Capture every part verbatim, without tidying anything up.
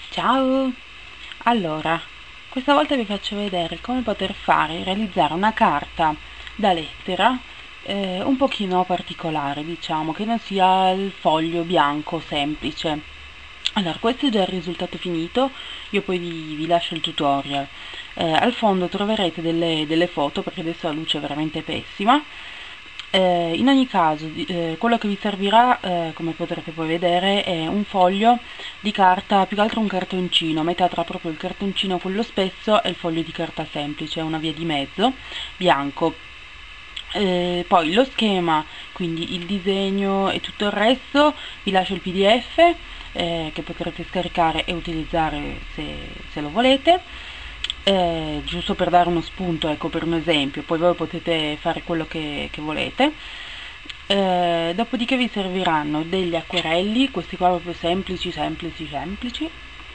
Ciao! Allora, questa volta vi faccio vedere come poter fare, realizzare una carta da lettera eh, un pochino particolare, diciamo, che non sia il foglio bianco semplice. Allora, questo è già il risultato finito, io poi vi, vi lascio il tutorial. Eh, al fondo troverete delle, delle foto, perché adesso la luce è veramente pessima. Eh, in ogni caso, eh, quello che vi servirà, eh, come potrete poi vedere, è un foglio di carta, più che altro un cartoncino, metà tra proprio il cartoncino quello spesso e il foglio di carta semplice, una via di mezzo, bianco. Eh, poi lo schema, quindi il disegno e tutto il resto, vi lascio il P D F eh, che potrete scaricare e utilizzare se, se lo volete. Eh, giusto per dare uno spunto, ecco, per un esempio, poi voi potete fare quello che, che volete. Eh, dopodiché vi serviranno degli acquerelli, questi qua proprio semplici, semplici, semplici,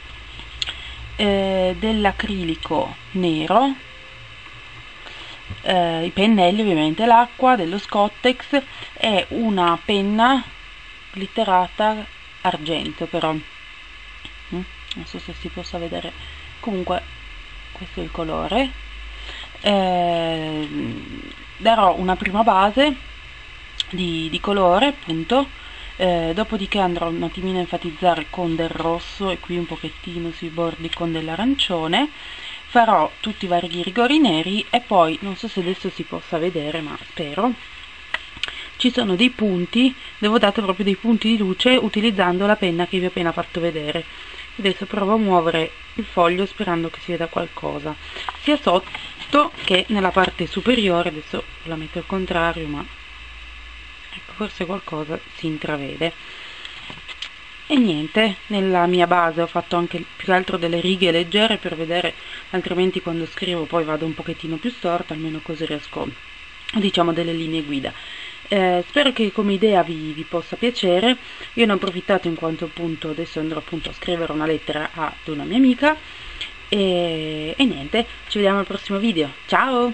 eh, dell'acrilico nero, eh, i pennelli ovviamente, l'acqua, dello Scottex e una penna glitterata argento, però mm, non so se si possa vedere, comunque questo è il colore. Eh, darò una prima base di, di colore, appunto, eh, dopodiché andrò un attimino a enfatizzare con del rosso e qui un pochettino sui bordi con dell'arancione. Farò tutti i vari rigori neri e poi, non so se adesso si possa vedere, ma spero, ci sono dei punti, devo dare proprio dei punti di luce utilizzando la penna che vi ho appena fatto vedere. Adesso provo a muovere il foglio sperando che si veda qualcosa, sia sotto che nella parte superiore. Adesso la metto al contrario, ma ecco, forse qualcosa si intravede. E niente, nella mia base ho fatto anche più che altro delle righe leggere per vedere, altrimenti quando scrivo poi vado un pochettino più storta, almeno così riesco, diciamo, delle linee guida. Eh, spero che come idea vi, vi possa piacere. Io ne ho approfittato in quanto appunto adesso andrò appunto a scrivere una lettera ad una mia amica e, e niente, ci vediamo al prossimo video, ciao!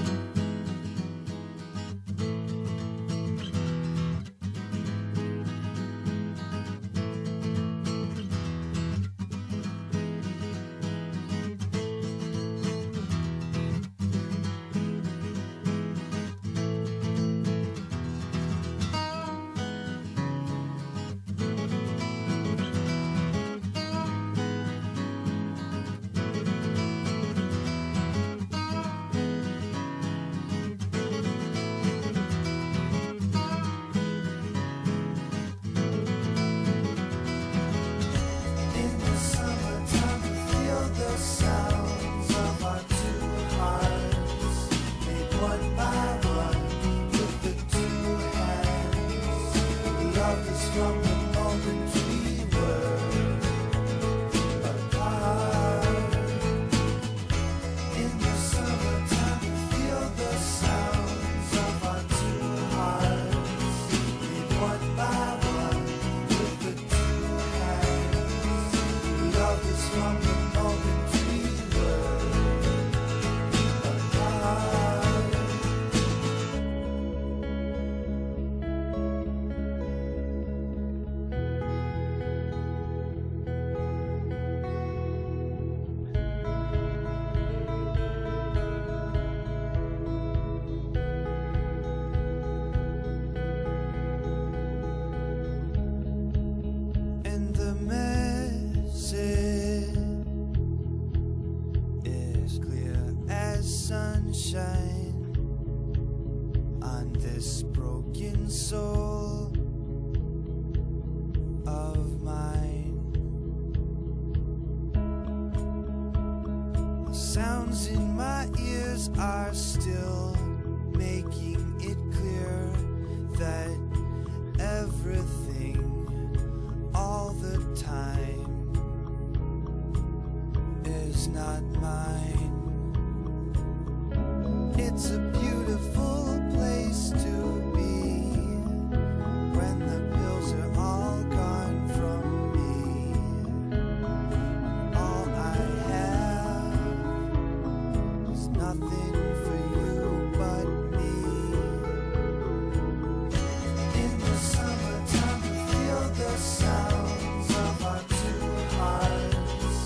From the moment we were apart, in the summertime we feel the sounds of our two hearts, beat one by one with the two hands. Love is from the moment we were apart. Sunshine on this broken soul of mine. The sounds in my ears are still making it clear that everything all the time is not mine. It's a beautiful place to be when the pills are all gone from me. All I have is nothing for you but me. In the summertime we feel the sounds of our two hearts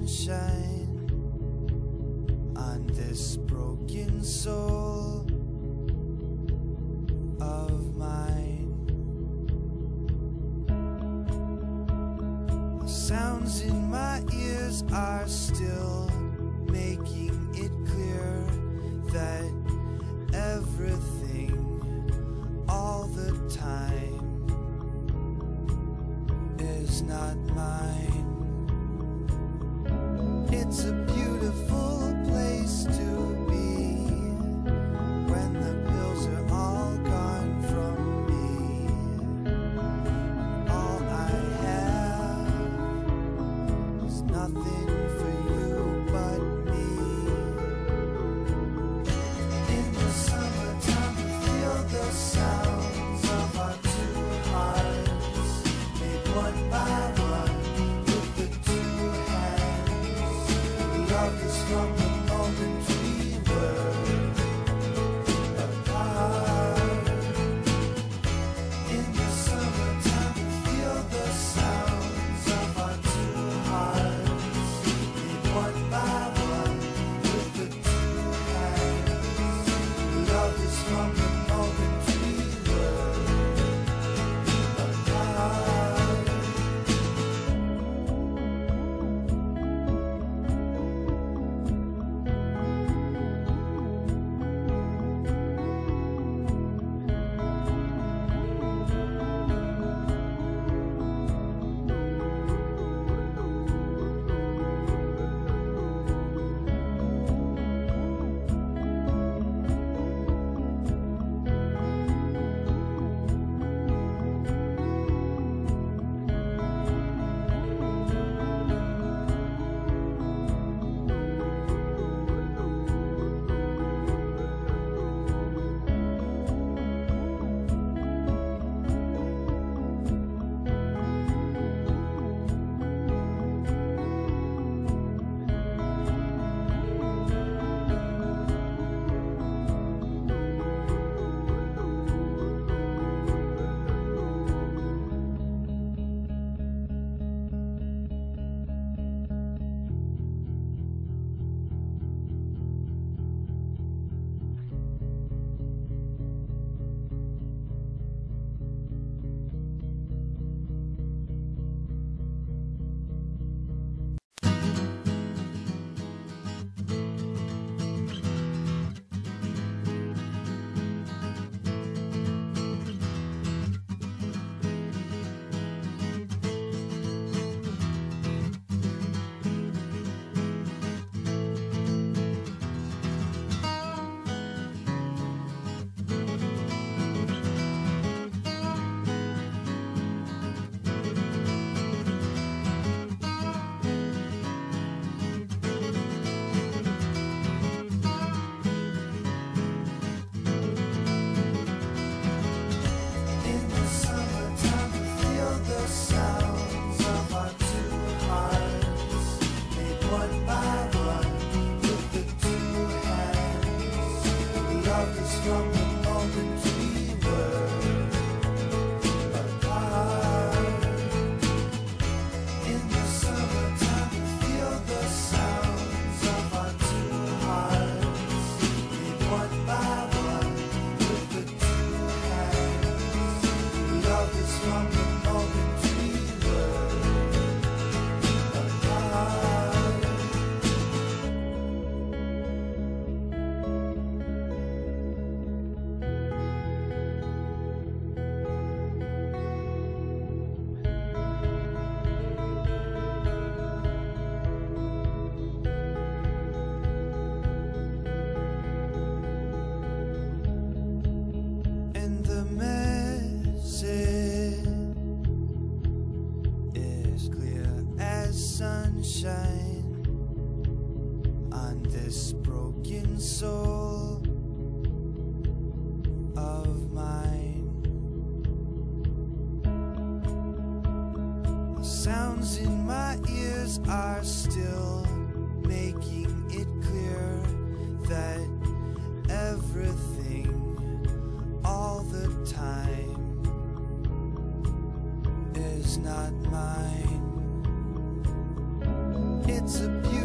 sunshine on this broken soul of mine. The sounds in my ears are still making it clear that everything all the time is not mine. It's a beautiful place to be when the pills are all gone from me. All I have is nothing for you but me. In the summertime we feel the sounds of our two hearts made one by one with the two hands. Love is from the moment we were apart. In the summertime we feel the sounds of our two hearts made one by one with the two hands. Love is from the moment we were apart. In the summertime we feel the sounds of our two hearts made one by one with the two hands. Love is from the moment we were apart. In the summertime we feel the sounds of our two hearts made one by one with the two hands. Love is from the moment we were apart. And the message is clear as sunshine on this broken soul of mine. The sounds in my ears are still making it clear that everything all the time is not mine. It's It's a beautiful